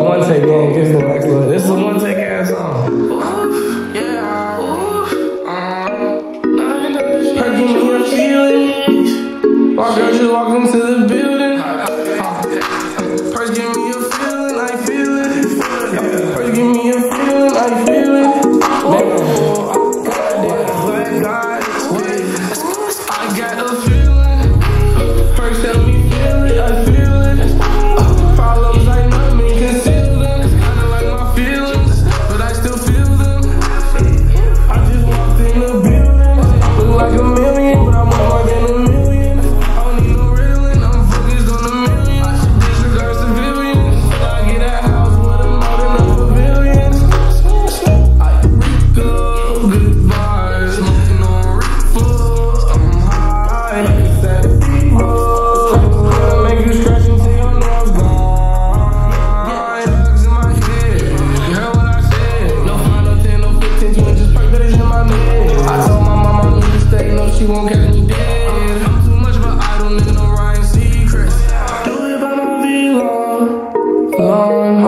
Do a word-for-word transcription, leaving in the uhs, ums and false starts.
one take, man. Give the next one. This is a one take ass song. Yeah. Her give me a feeling. My girl just walked into the building. First give me a feeling, I feel it. First give me a feeling, I feel it. Oh, I got it. I got a feeling. First tell me feel it, I feel it. Problems I know me conceal them. It's kinda like my feelings, but I still feel them. I just walked in the building. Look like a million, but I'm more than a million. I don't need no riddling, I'm focused on a million. I should disregard civilians. I get a house with a more than a pavilion. I reek up goodbye, smoking on reefer. I'm high, like a sad fever. Gonna make you stretch until your nails gone. Drugs in my head, you heard what I said. No five, no ten, no fifteen, twenty, just perk that is in my neck. I told my mama I need to stay, no she won't catch me dead. I'm too much of an idol, nigga, no Ryan Seacrest. Do it by my V-Long, long